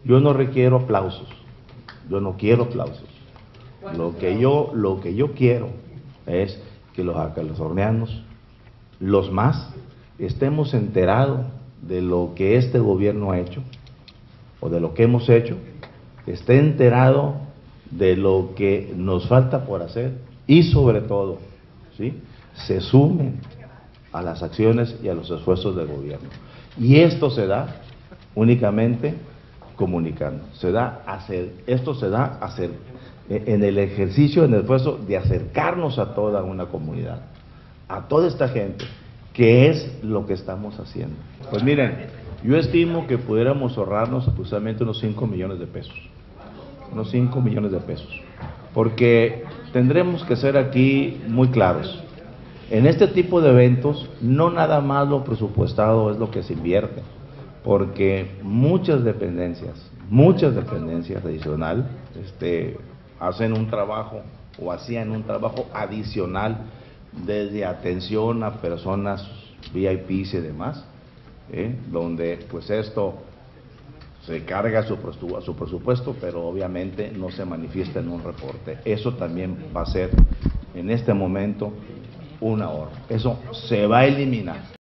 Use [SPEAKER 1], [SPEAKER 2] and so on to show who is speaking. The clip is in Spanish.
[SPEAKER 1] Yo no requiero aplausos, yo no quiero aplausos. Lo que yo quiero es que los californianos, los más, estemos enterados de lo que este gobierno ha hecho, o de lo que hemos hecho, esté enterado de lo que nos falta por hacer, y sobre todo, ¿sí?, se sumen a las acciones y a los esfuerzos del gobierno. Y esto se da únicamente comunicando, esto se da en el ejercicio, en el esfuerzo de acercarnos a toda una comunidad, a toda esta gente, que es lo que estamos haciendo. Pues miren, yo estimo que pudiéramos ahorrarnos aproximadamente unos 5 millones de pesos, unos 5 millones de pesos, porque tendremos que ser aquí muy claros. En este tipo de eventos, no nada más lo presupuestado es lo que se invierte, porque muchas dependencias adicional, hacen un trabajo o hacían un trabajo adicional desde atención a personas VIPs y demás, donde pues esto se carga a su presupuesto, pero obviamente no se manifiesta en un reporte. Eso también va a ser en este momento un ahorro. Eso se va a eliminar.